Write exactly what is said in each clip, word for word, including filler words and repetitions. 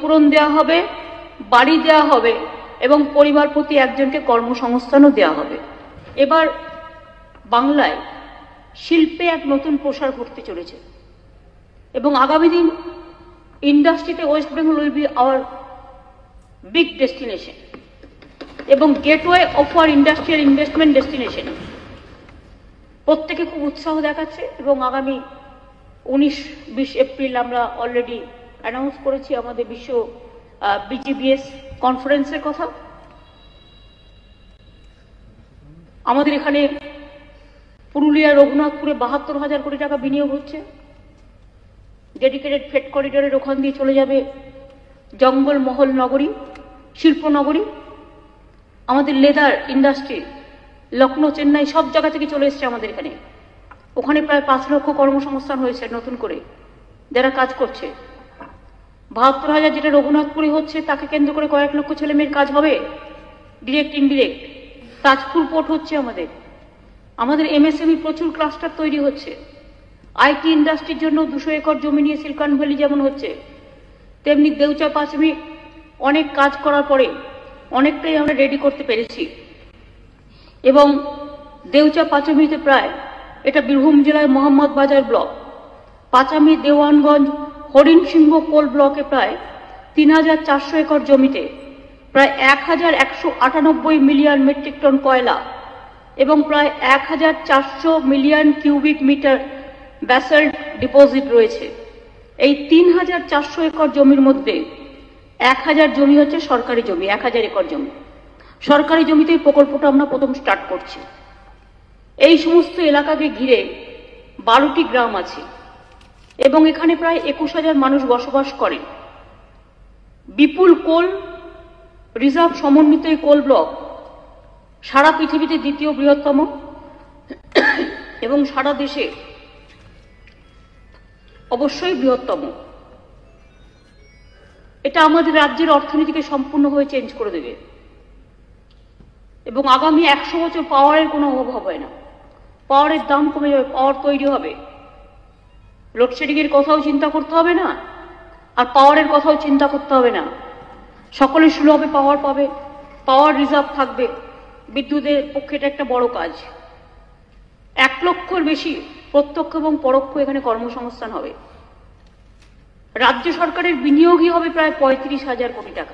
ক্ষতিপূরণ দেওয়া হবে, বাড়ি দেওয়া হবে এবং পরিবার প্রতি একজনকে কর্মসংস্থানও দেওয়া হবে। এবার বাংলায় শিল্পে এক নতুন প্রসার ঘটতে চলেছে এবং আগামী দিন ইন্ডাস্ট্রিতে West Bengal will be our big destination এবং gateway of our industrial investment destination. প্রত্যেকে খুব উৎসাহ দেখাচ্ছে এবং আগামী উনিশ বিশ এপ্রিল আমরা অলরেডি অ্যানাউন্স করেছি আমাদের বিশ্ব বিজিবিএস কনফারেন্সের কথা। আমাদের এখানে পুরুলিয়া রঘুনাথপুরে বাহাত্তর হাজার কোটি টাকা বিনিয়োগ হচ্ছে। ডেডিকেটেড ফ্রেট করিডরের ওখান দিয়ে চলে যাবে জঙ্গলমহল নগরী, শিল্পনগরী। আমাদের লেদার ইন্ডাস্ট্রি লখনৌ, চেন্নাই সব জায়গা থেকে চলে এসছে আমাদের এখানে। ওখানে প্রায় পাঁচ লক্ষ কর্মসংস্থান হয়েছে নতুন করে যারা কাজ করছে। বাহাত্তর হাজার যেটা রঘুনাথপুরে হচ্ছে তাকে কেন্দ্র করে কয়েক লক্ষ ছেলে মেয়ের কাজ হবে, ডিরেক্ট ইনডিরেক্ট। তাজপুর পোর্ট হচ্ছে আমাদের, আমাদের এমএসএমই প্রচুর ক্লাস্টার তৈরি হচ্ছে। আইটি ইন্ডাস্ট্রির জন্য দুশো একর জমি নিয়ে সিলিকন ভ্যালি যেমন হচ্ছে, তেমনি দেউচা পাঁচমি অনেক কাজ করার পরে অনেকটাই আমরা রেডি করতে পেরেছি এবং দেউচা পাঁচামিতে প্রায়, এটা বীরভূম জেলায় মোহাম্মদ বাজার ব্লক, পাঁচামি দেওয়ানগঞ্জ হরিণ সিংহ কোল ব্লকে প্রায় তিন হাজার চারশো একর জমিতে প্রায় এক হাজার একশো আটানব্বই মিলিয়ন মেট্রিক টন কয়লা এবং প্রায় এক হাজার চারশো million cubic metre basalt deposit রয়েছে। এই তিন হাজার চারশো একর জমির মধ্যে এক হাজার জমি হচ্ছে সরকারি জমি, এক হাজার একর জমি সরকারি জমিতে এই প্রকল্পটা আমরা প্রথম স্টার্ট করছি। এই সমস্ত এলাকাকে ঘিরে বারোটি গ্রাম আছে এবং এখানে প্রায় একুশ হাজার মানুষ বসবাস করেন। বিপুল কোল রিজার্ভ সমন্বিত এই কোল ব্লক সারা পৃথিবীতে দ্বিতীয় বৃহত্তম এবং সারা দেশে অবশ্যই বৃহত্তম। এটা আমাদের রাজ্যের অর্থনীতিকে সম্পূর্ণভাবে চেঞ্জ করে দেবে এবং আগামী একশো বছর পাওয়ারের কোনো অভাব হবে না। পাওয়ারের দাম কমে যাবে, পাওয়ার তৈরি হবে, লোডশেডিং এর কথাও চিন্তা করতে হবে না আর পাওয়ারের কথাও চিন্তা করতে হবে না। সকলে সুলভে পাওয়ার পাবে, পাওয়ার রিজার্ভ থাকবে। বিদ্যুতের পক্ষে এটা একটা বড় কাজ। এক লক্ষর বেশি প্রত্যক্ষ এবং পরোক্ষ এখানে কর্মসংস্থান হবে। রাজ্য সরকারের বিনিয়োগই হবে প্রায় পঁয়ত্রিশ হাজার কোটি টাকা।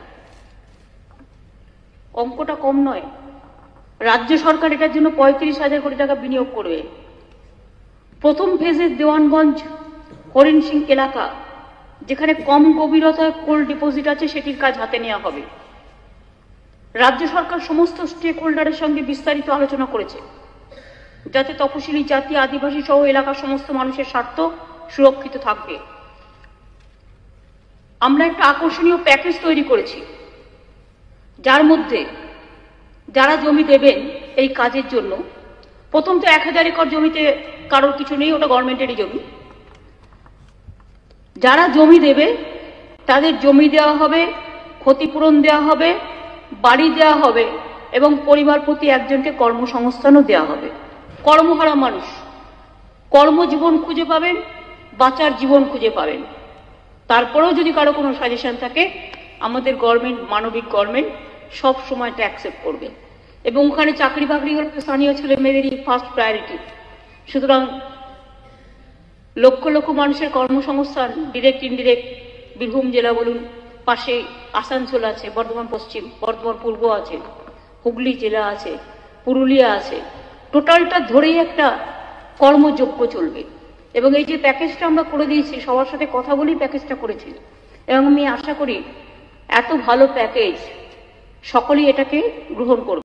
অঙ্কটা কম নয়। রাজ্য সরকার এটার জন্য পঁয়ত্রিশ হাজার কোটি টাকা বিনিয়োগ করবে। প্রথম ফেজের দেওয়ানগঞ্জ হরিণ সিং এলাকা, যেখানে কম গভীরতায় কোল ডিপোজিট আছে, সেটির কাজ হাতে নেওয়া হবে। রাজ্য সরকার সমস্ত স্টেক হোল্ডারের সঙ্গে বিস্তারিত আলোচনা করেছে যাতে তপশিলি জাতি, আদিবাসী সহ এলাকার সমস্ত মানুষের স্বার্থ সুরক্ষিত থাকবে। আমরা একটা আকর্ষণীয় প্যাকেজ তৈরি করেছি যার মধ্যে যারা জমি দেবেন এই কাজের জন্য, প্রথম তো এক হাজার একর জমিতে কারোর কিছু নেই, ওটা গভর্নমেন্টেরই জমি। যারা জমি দেবে তাদের জমি দেওয়া হবে, ক্ষতিপূরণ দেওয়া হবে, বাড়ি দেওয়া হবে এবং পরিবার প্রতি একজনকে কর্মসংস্থানও দেওয়া হবে। কর্মহারা মানুষ কর্মজীবন খুঁজে পাবেন, বাঁচার জীবন খুঁজে পাবেন। তারপরেও যদি কারো কোনো সাজেশন থাকে, আমাদের গভর্নমেন্ট, মানবিক গভর্নমেন্ট সব সময় এটা অ্যাকসেপ্ট করবে এবং ওখানে চাকরি বাকরি হলে স্থানীয় ছেলে মেয়েদেরই ফার্স্ট প্রায়োরিটি। সুতরাং লক্ষ লক্ষ মানুষের কর্মসংস্থান, ডিরেক্ট ইনডিরেক্ট, বীরভূম জেলা বলুন, পাশে আসানসোল আছে, বর্ধমান পশ্চিম, বর্ধমান পূর্ব আছে, হুগলি জেলা আছে, পুরুলিয়া আছে, টোটালটা ধরেই একটা কর্মযোগ্য চলবে। এবং এই যে প্যাকেজটা আমরা করে দিয়েছি, সবার সাথে কথা বলেই প্যাকেজটা করেছি এবং আমি আশা করি এত ভালো প্যাকেজ সকলেই এটাকে গ্রহণ করবে।